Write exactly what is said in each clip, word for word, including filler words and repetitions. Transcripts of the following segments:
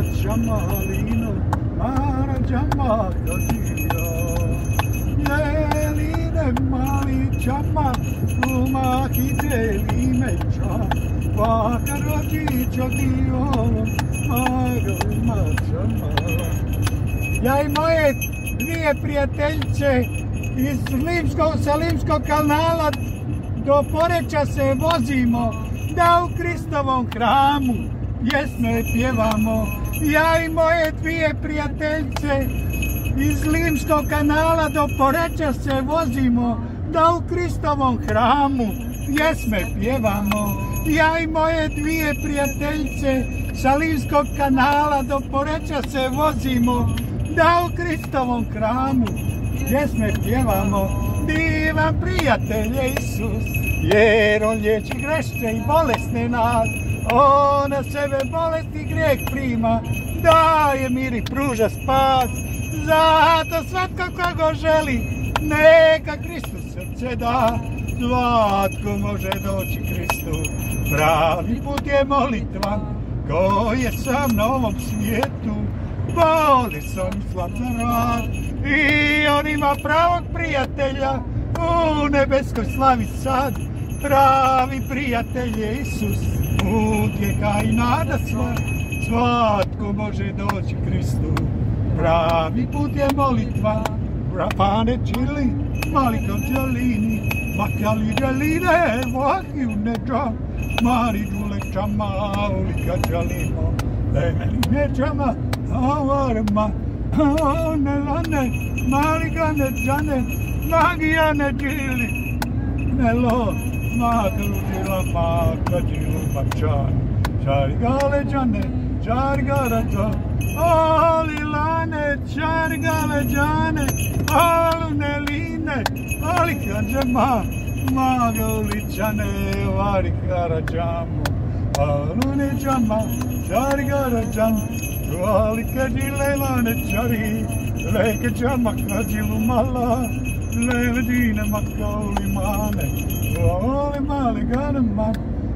Čamalino, Mara Čama Kadira. Jeline mali čama, uma hiteli meča, vaka rodiča diolom, Maroma Čamala. Ja i moje dvije prijateljice iz Limskog, sa Limskog kanala do Poreča se vozimo, da u Kristovom hramu pjesme pjevamo. Ja i moje dvije prijateljice iz Limskog kanala do Poreča se vozimo, da u Kristovom hramu pjesme pjevamo. Ja i moje dvije prijateljice sa Limskog kanala do Poreča se vozimo, da u Kristovom hramu pjesme pjevamo. Divan prijatelj je Isus, jer on liječi grešne i bolesne nas. On na sebe bolesti grijeh prima, daje mir i pruža spas. Zato svatko kogo želi, neka Kristu srce da. Svatko može doći Kristu, pravi put je molitva, ko je sam na ovom svijetu, boli sam slab za rad. I on ima pravog prijatelja u nebeskoj slavi sad. Pravi prijatelj je Isus, utjeha i nada sva. Svatko može doći Kristu, pravi put je molitva. Rapane čili, maliko džalini, makali džaline, vahi u neđa. Mari džule čama, ulika džalimo, lemeni neđama, avarma. Ne lane, malika neđane, magija neđili, melo, makalu džila, maka džilu mačan. Čargale džane, čargara džan, ali lane, čargale džane, alu ne line, ali kanđema, maga uličane, vari kara džamu, alu ne džama, čargara džan, ali kadile lane čari, leke džama kadžilu mala, lele dine makauli mane, ali male gane man,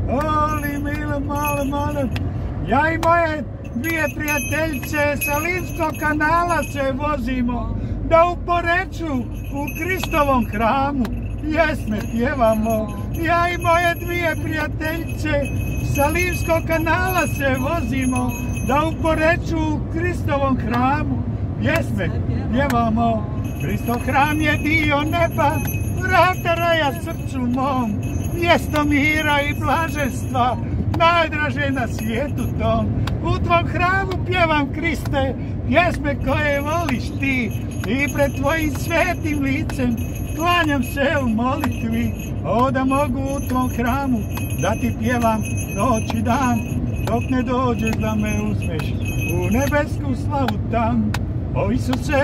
ali mile male mane. Ja i moje dvije prijateljice sa Limskog kanala se vozimo, da u Poreču u Kristovom hramu pjesme pjevamo. Ja i moje dvije prijateljice sa Limskog kanala se vozimo, da u Poreču u Kristovom hramu pjesme pjevamo. Kristov hram je dio neba, vrata raja srcu mom, mjesto mira i blaženstva, najdraže na svijetu tom. U tvom hramu pjevam, Kriste, pjesme koje voliš ti, i pred tvojim svetim licem klanjam se u molitvi. O da mogu u tvom hramu da ti pjevam noć i dan, dok ne dođeš da me uzmeš u nebesku slavu tam. O Isuse,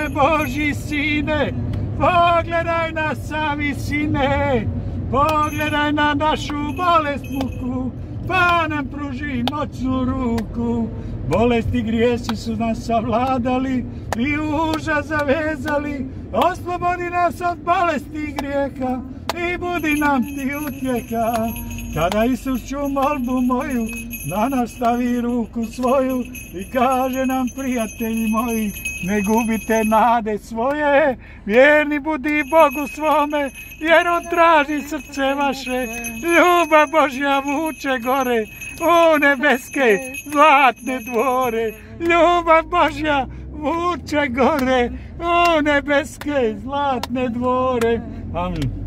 Božji sine, pogledaj na sa visine, pogledaj na našu bolest muku, pa nam pruži moćnu ruku. Bolesti grijesi su nas savladali i užas zavezali, oslobodi nas od bolesti i grijeha i budi nam ti utjeha. Kada Isus ču molbu moju, na nas stavi ruku svoju i kaže nam, prijatelji moji, ne gubite nade svoje, vjerni budi Bogu svome, jer on traži srce vaše. Ljubav Božja vuče gore u nebeske zlatne dvore. Ljubav Božja vuče gore u nebeske zlatne dvore. Amin.